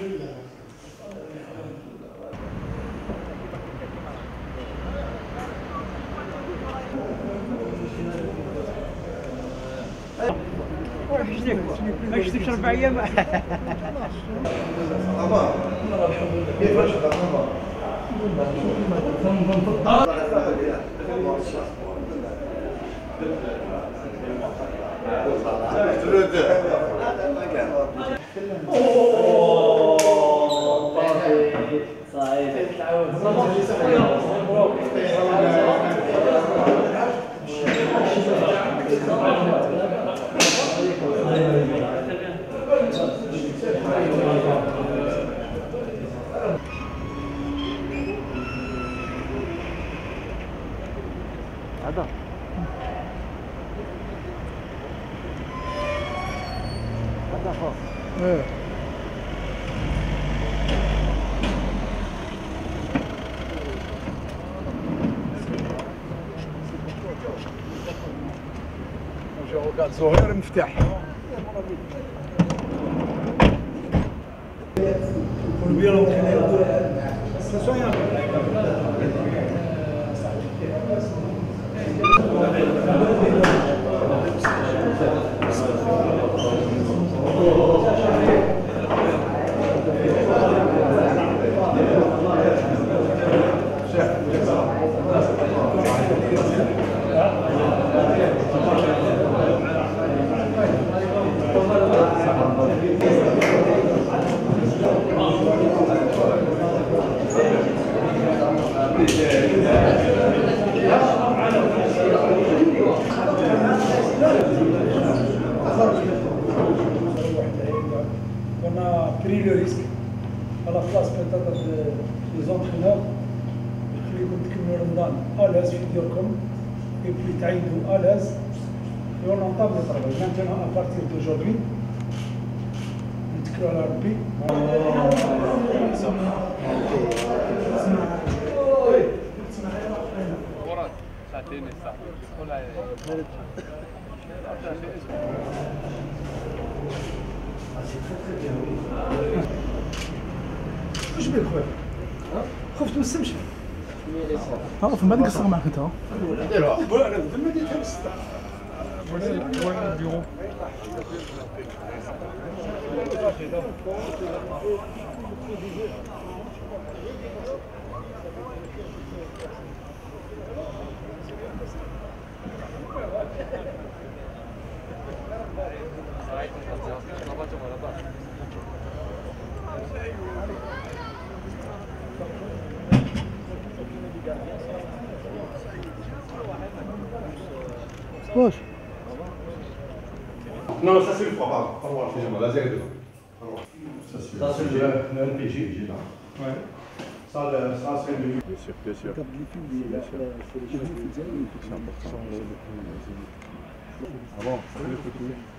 ما شفتكش 4 ايام. كيفاش هذا فوق. قال زهير مفتاح On a pris le risque à la place peut-être des entraîneurs يخليكم تكملوا رمضان à l'aise في ديوركم et puis تعيدوا à l'aise et on entame le travail. Maintenant à partir d'aujourd'hui نتكلوا على ربي. ساعتين الساعة واش بك خويا؟ خفت من السمشة. عرف ما نقصر معك انت. ديروها. انا ما ديتها بالسطح. وين البيرو؟ واش؟ Non, ça c'est le froid, pardon. Excusez-moi, la zéro dedans. Ça c'est le LPG, j'ai là. Ouais. Ça c'est le. Bien sûr, bien sûr. C'est important. Ah bon,